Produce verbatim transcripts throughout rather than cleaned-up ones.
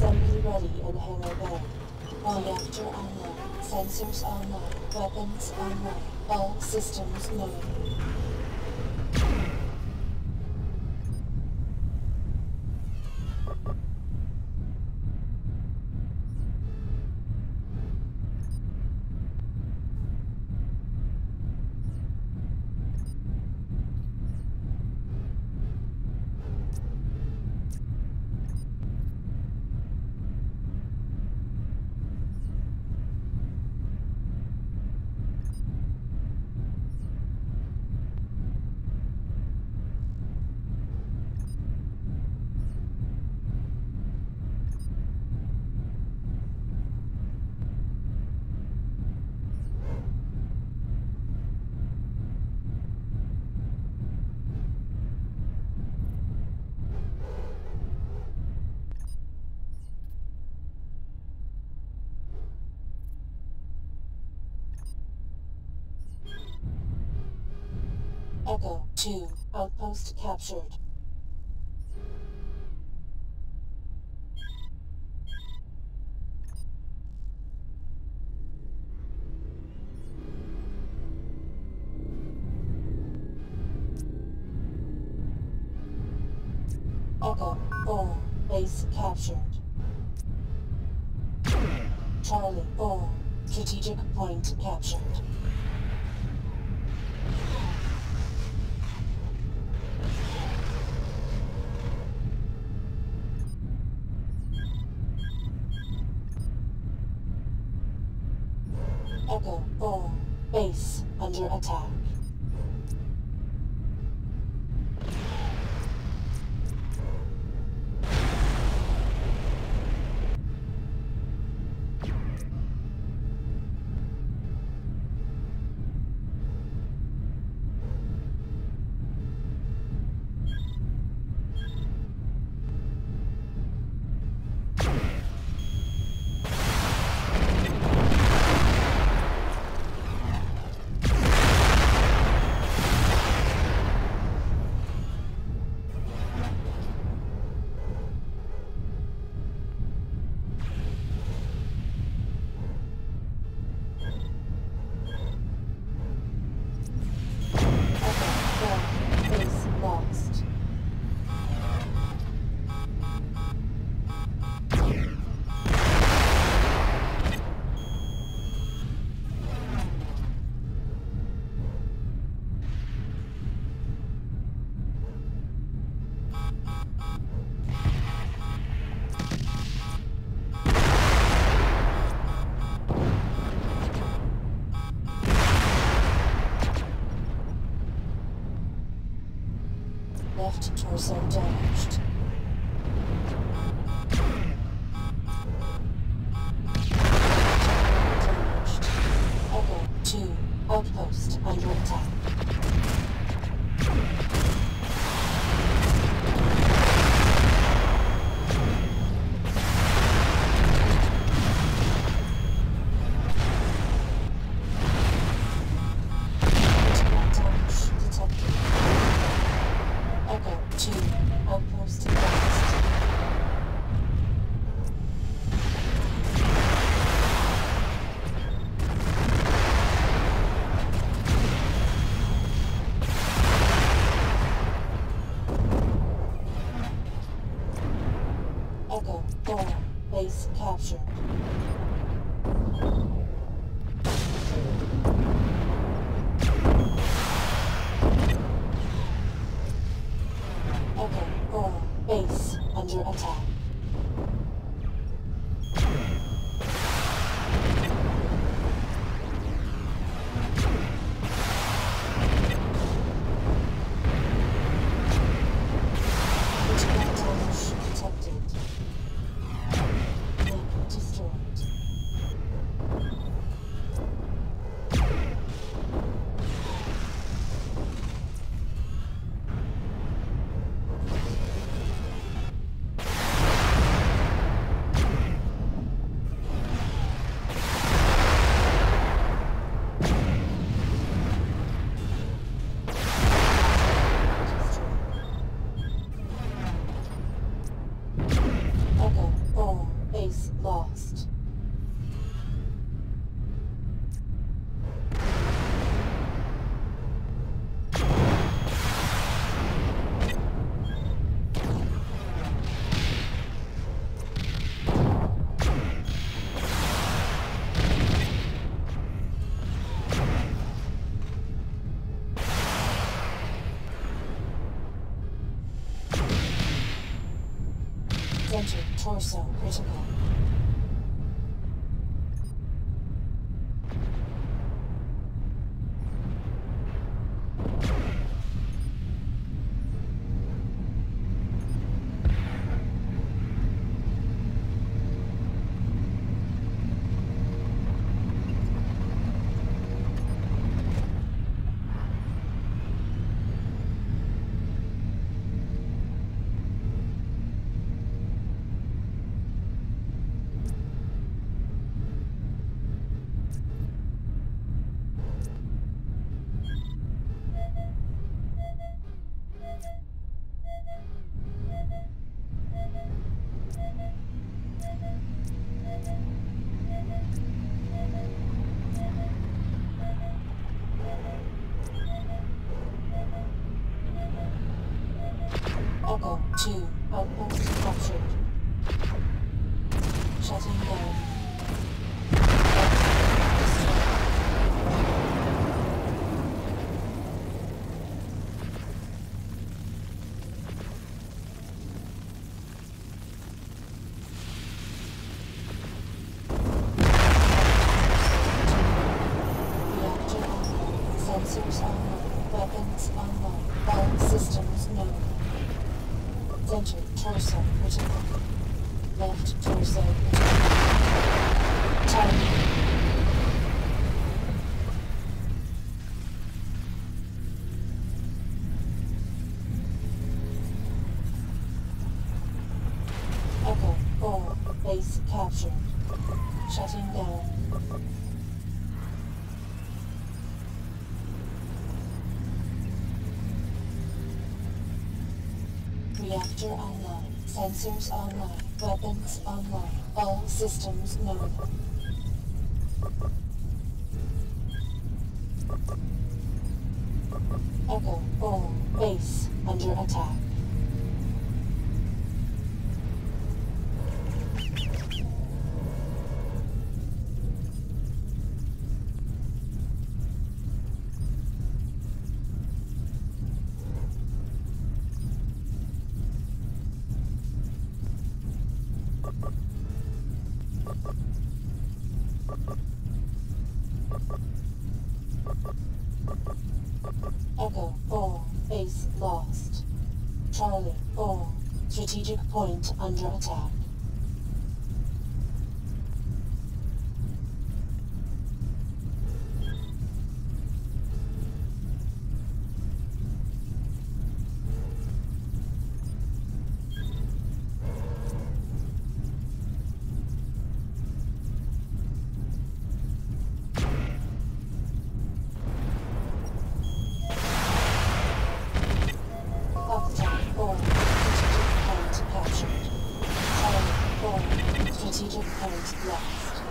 Assembly ready in hangar bay. Reactor online. Sensors online. Weapons online. All systems known. Echo two. Outpost captured. Echo four. Base captured. Charlie four. Strategic point captured. Echo four. Base under attack. Left torso damaged. Damaged. Echo two. Outpost under attack. Echo four. Base captured. Echo four. Base under attack. base lost. Center torso critical. Echo two, outpost captured. Shutting down. Reactor online, sensors online, weapons online, all systems known. Center torso critical. Left torso critical. Timing. Echo four, base captured. Shutting down. Reactor online, sensors online, weapons online, all systems known. Echo four, base under attack. Echo four, base lost. Charlie four, strategic point under attack. Strategic point lost.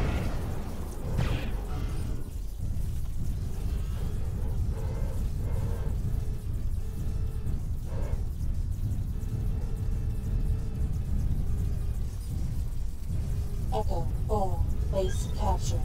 Echo four, base captured.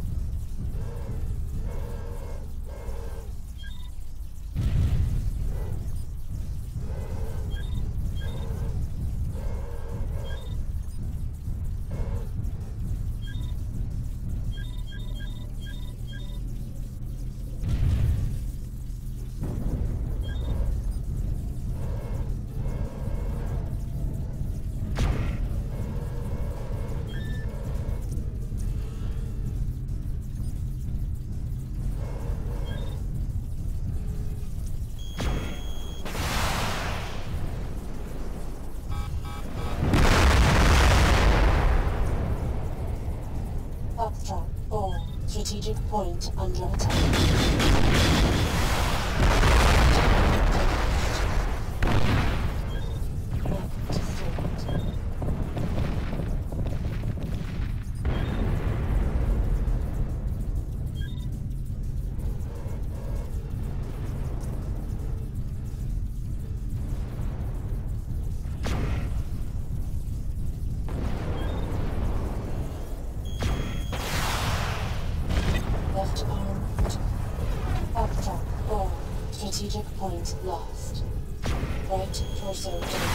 Foxtrot four, strategic point under attack. Mech destroyed. Target lost. Right torso down.